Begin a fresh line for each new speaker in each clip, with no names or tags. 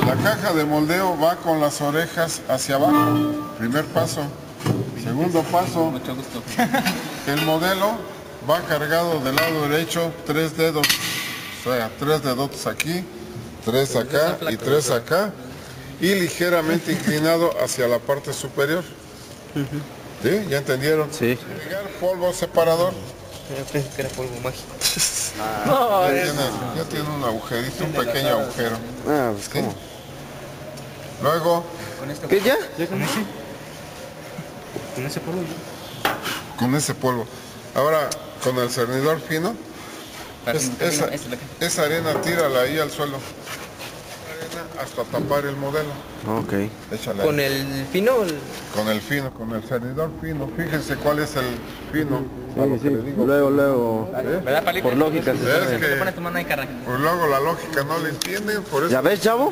La caja de moldeo va con las orejas hacia abajo. Primer paso. Segundo paso.
Mucho gusto.
El modelo va cargado del lado derecho, 3 dedos. O sea, 3 dedos aquí, 3 acá y 3 acá. Y ligeramente inclinado hacia la parte superior. ¿Sí? ¿Ya entendieron?
Sí.
Agregar polvo separador.
Yo pensé que era polvo mágico.
Ya tiene un agujerito, un pequeño agujero.
Ah, pues ¿cómo?
Luego,
¿Qué ya?
Con ese polvo
con ese polvo. Ahora, con el cernidor fino, esa arena tírala ahí al suelo. Arena hasta tapar el modelo.
Ok.
Échale
¿Con
ahí.
el fino o el...?
Con el fino, con el cernidor fino. Fíjense cuál es el fino. A lo que le digo.
Luego.
¿Verdad, Palito?
Por lógica se
Es
sabe.
que
Te pones tu mano ahí, carnal.
pues luego la lógica no la entienden, por eso.
¿Ya ves, chavo?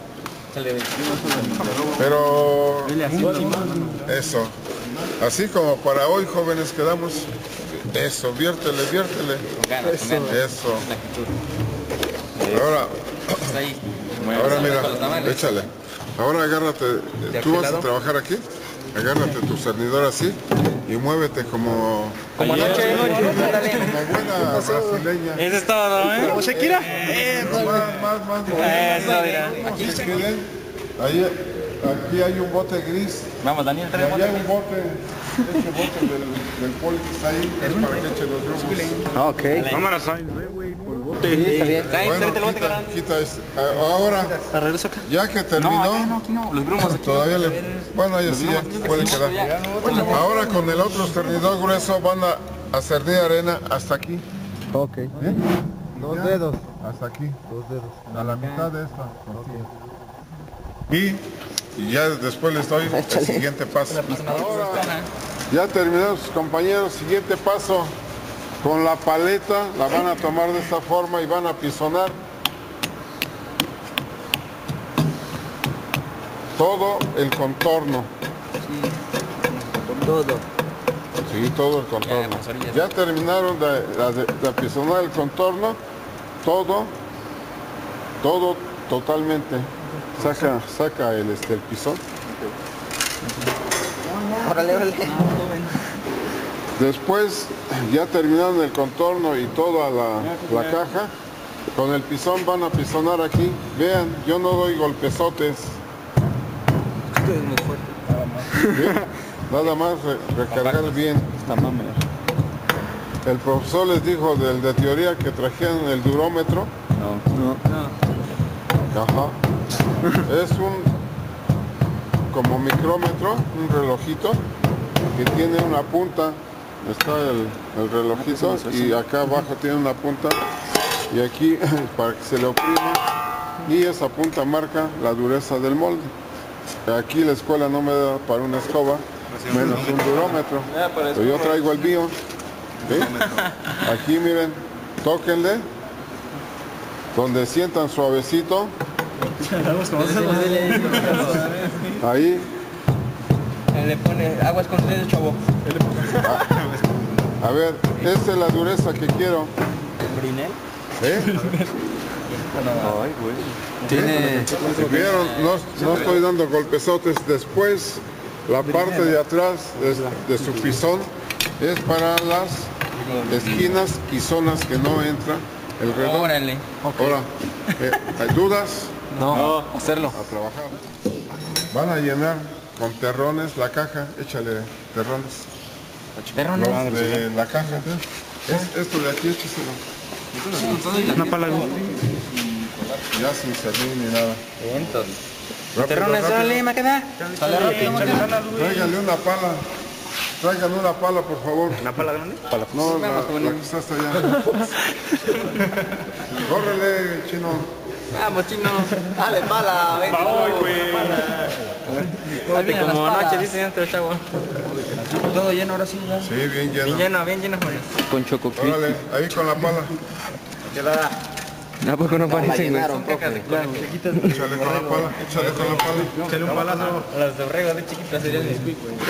Pero eso. Así como para hoy, jóvenes, quedamos. Eso, viértele.
Con ganas, con ganas.
Eso. Ahora,
Está ahí.
ahora
Con los
mira,
tamales.
échale. Ahora agárrate, tú vas a trabajar aquí. Agárrate tu cernidor así y muévete como
Noche, ándale.
buena brasileña.
Eso es todo, ¿eh? ¿Como Shakira?
Más.
Eso, mira.
Miren, ahí, aquí hay un bote gris.
Vamos, Daniel,
Y
trae
allá hay un bote, ese bote del poli que está ahí, es para que eche los yugos.
Ah, ok.
Cámara, ¿sabes? Güey, por el bote.
Sí, está bien.
Bueno, quita este. Ahora,
¿Regreso acá?
ya que terminó,
aquí no. Los grumos aquí.
todavía le... Bueno, ahí sí ya puede quedar. Ahora con el otro cernidor grueso van a cernir arena hasta aquí.
Ok.
Dos dedos. Hasta aquí. Dos dedos. A la mitad de esta. Y ya después les doy el siguiente paso. Ahora, ya terminaron sus compañeros. Siguiente paso. Con la paleta la van a tomar de esta forma y van a pisonar todo el contorno.
Todo.
Sí, todo el contorno. Ya terminaron de apisonar el contorno, todo totalmente. Saca el pisón.
Órale.
Después, ya terminaron el contorno y toda la caja, con el pisón van a pisonar aquí. Vean, yo no doy golpezotes.
Esto es muy fuerte.
¿Sí? Nada más recargar bien. El profesor les dijo de teoría que trajeran el durómetro. Ajá. Es como micrómetro, un relojito que tiene una punta. Está el relojito y acá abajo tiene una punta y aquí para que se le oprima y esa punta marca la dureza del molde. Aquí la escuela no me da para una escoba, menos un durómetro. Pero yo traigo el mío. ¿Sí? Aquí miren, tóquenle, donde sientan suavecito. Ahí.
Le pone aguas con ustedes, chavo.
A ver, esta es la dureza que quiero.
¿Brinel?
¿Eh?
Ay, güey.
Tiene... Si vieron, no estoy dando golpezotes. Después, la parte de atrás de su pisón es para las esquinas y zonas que no entra el reloj.
Órale.
Ahora, ¿hay dudas?
No, hacerlo.
A trabajar. Van a llenar con terrones la caja. Échale terrones. Los de la caja. Esto de aquí, écheselo.
Una pala.
Ya sin servir ni nada.
Entonces.
Terrones, órale, me queda.
Tráiganle una pala. Tráiganle una pala, por favor.
¿Una pala grande?
No, la que está hasta allá. Córrele, chino.
Vamos, chino. Dale, pala, venga.
¡Ay, güey!
Dale, como anoche, dice dentro, chavo. Todo lleno ahora sí, ¿verdad?
Sí, bien lleno.
Bien lleno, Juan.
Con choco.
Órale, ahí con la pala.
¿Qué la da?
¿A poco no parecen, güey?
Son cajas de chiquitas.
Échale con la pala, échale con la pala.
Échale un palazo.
Las de borrego de chiquitas serían mis quick, güey.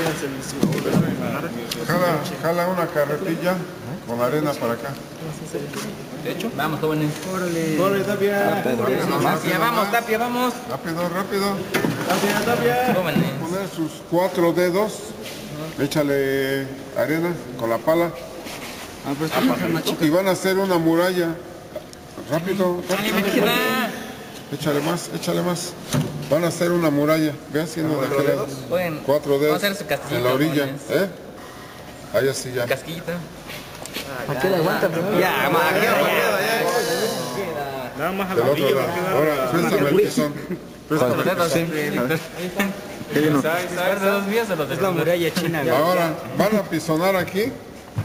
Jala una carretilla con arena para acá.
De hecho, vamos, jóvenes.
Corre, Tapia.
Tapia, vamos, Tapia, vamos.
Rápido, rápido.
Tapia.
Jóvenes.
Poner sus 4 dedos. Échale arena con la pala. Y van a hacer una muralla. Rápido, rápido. Échale más, échale más. Van a hacer una muralla. Ve haciendo de aquel lado. 4 dedos.
Vamos a hacer su casquillita.
En la orilla.
jóvenes.
Ahí así ya.
Casquillita.
Aquí la aguanta primero.
Ya,
Nada más a
Del
la
otro
orilla.
lado. Ahora, préstame el tizón.
¿Sabes de 2 días o los de
La muralla china, güey.
Ahora, van a pisonar aquí.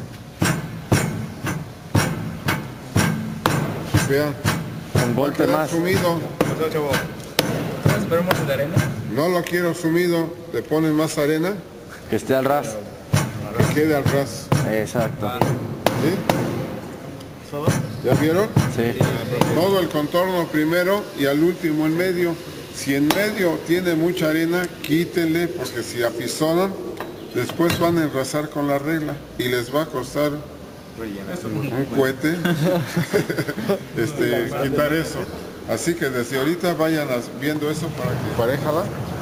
Vean.
Un
Va a
golpe
quedar
más.
sumido.
Esperemos de arena.
No lo quiero sumido. Le ponen más arena.
Que esté al ras.
Que quede al ras.
Exacto.
¿Sí? ¿Ya vieron?
Sí.
Todo el contorno primero y al último en medio. Si en medio tiene mucha arena, quítenle, porque si apisonan, después van a enrasar con la regla y les va a costar un cohete quitar eso. Así que desde ahorita vayan viendo eso para que paréjala.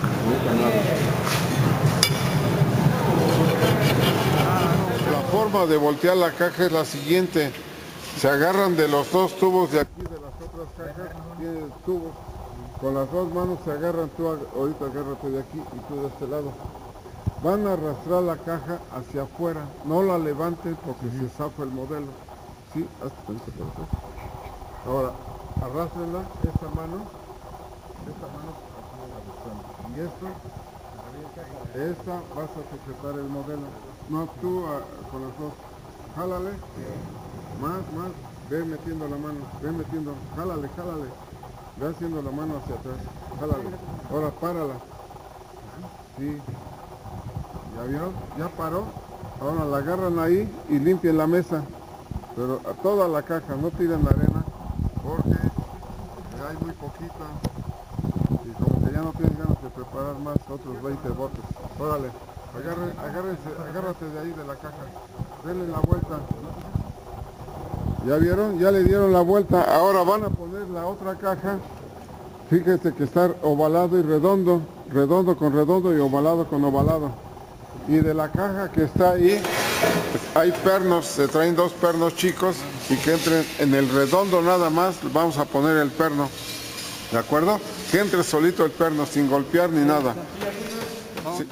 La forma de voltear la caja es la siguiente. Se agarran de los 2 tubos de aquí, de las otras cajas, tienen tubos. Con las 2 manos se agarran, tú ahorita agárrate de aquí y tú de este lado. Van a arrastrar la caja hacia afuera, no la levanten porque se zafa el modelo. ¿Sí? Hazte tantito por acá. Ahora, arrastrenla, esta mano aquí en la y esta vas a sujetar el modelo. No, tú con las 2. Jálale. Más, ve metiendo la mano, ve metiendo, jálale, ve haciendo la mano hacia atrás, jálale, ahora párala, sí, ¿ya vieron? Ya paró, ahora la agarran ahí y limpien la mesa, pero a toda la caja, no tiren la arena, porque hay muy poquita, y como que ya no tienen ganas de preparar más, otros 20 botes, órale, agárrate de ahí de la caja, denle la vuelta. ¿Ya vieron? Ya le dieron la vuelta. Ahora van a poner la otra caja. Fíjese que está ovalado y redondo. Redondo con redondo y ovalado con ovalado. Y de la caja que está ahí, hay pernos. Se traen 2 pernos chicos. Y que entren en el redondo nada más. Vamos a poner el perno. ¿De acuerdo? Que entre solito el perno sin golpear ni nada. Sí.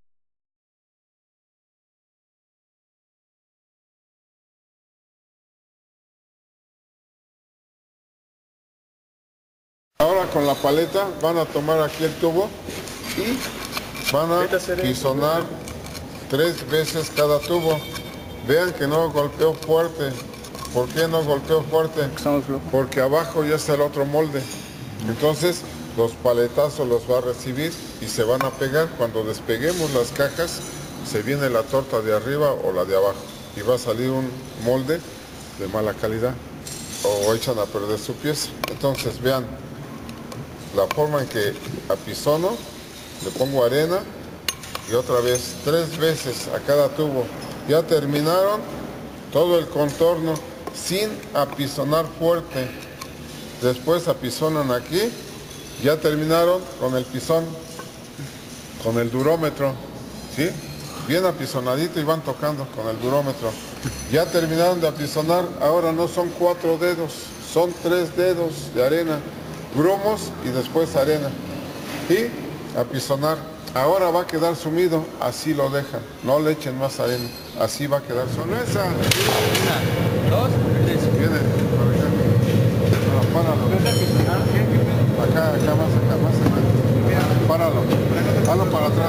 Ahora con la paleta van a tomar aquí el tubo y van a pisonar 3 veces cada tubo. Vean que no golpeo fuerte. ¿Por qué no golpeo fuerte? Porque abajo ya está el otro molde. Entonces los paletazos los va a recibir y se van a pegar. Cuando despeguemos las cajas, se viene la torta de arriba o la de abajo. Y va a salir un molde de mala calidad o echan a perder su pieza. Entonces vean la forma en que apisono, le pongo arena y otra vez 3 veces a cada tubo. Ya terminaron todo el contorno sin apisonar fuerte. Después apisonan aquí. Ya terminaron con el pisón, con el durómetro, ¿sí? Bien apisonadito y van tocando con el durómetro. Ya terminaron de apisonar, ahora no son 4 dedos, son 3 dedos de arena. Grumos y después arena y apisonar. Ahora va a quedar sumido, así lo dejan, no le echen más arena, así va a quedar sumido. Esa.
1, 2, 3.
Viene para acá. No, páralo. Acá más, páralo. Hazlo para atrás.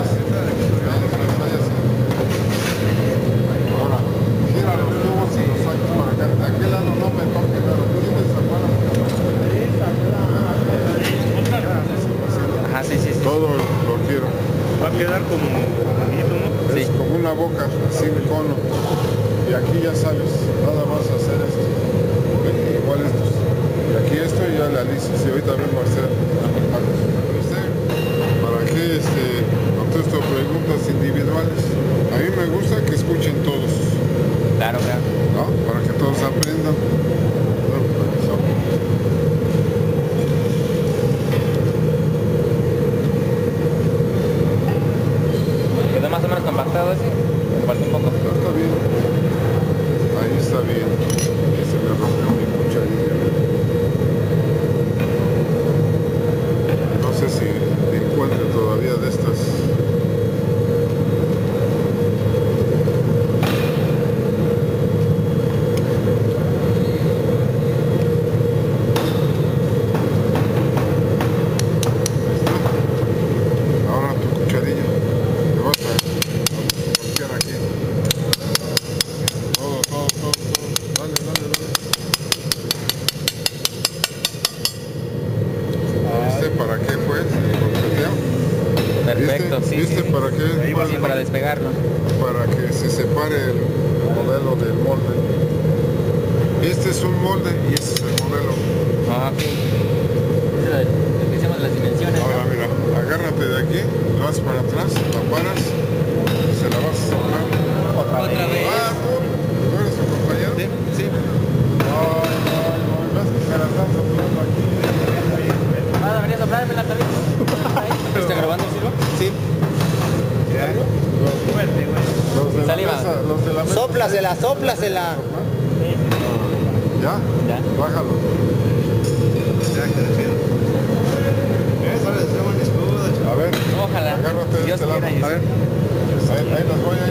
Ahora, gira los tubos y los sacas para acá. De aquel lado no me toque nada. Tienes esa mano.
Ajá, sí.
Todo lo quiero.
Va a quedar como bonito, ¿no?
Es como una boca sin cono. Y aquí ya sabes, nada más hacer esto. Igual estos. Y aquí esto dice, sí, ahorita vengo a hacer. ¿Para qué contesto preguntas individuales? A mí me gusta que escuchen todos,
Claro, claro.
¿no? Para que todos aprendan.
¿Quedó más o menos compactado ese? Me falta un poco.
Está bien. Ahí está bien. Ahí se me rompió mi cucharilla. No sé si encuentre todavía de estas. Ahora tu cucharilla. Te vas a golpear aquí. Todo. Dale. ¿Viste para qué fue el golpeteo?
Perfecto, sí.
¿Viste
sí.
para qué?
Sí, para despegarlo.
Para que se separe el modelo del molde. Este es un molde y este es el modelo.
Ah, ok. Lo que hicimos las dimensiones.
Ahora mira, agárrate de aquí, lo vas para atrás, la paras y se la vas a soplar.
Otra vez.
Ah, ¿tú eres su compañero?
Sí.
No, ves que se la están soplando aquí.
Venía a soplarme la cabeza. ¿Está grabando, Silva? Sí.
Los de la
Saliva.
mesa, los de la mesa.
Sóplasela.
¿Ya?
Ya.
Bájalo. A ver,
Ojalá.
agárrate de
Dios
este lado.
quiera y
A ver. Ahí las voy a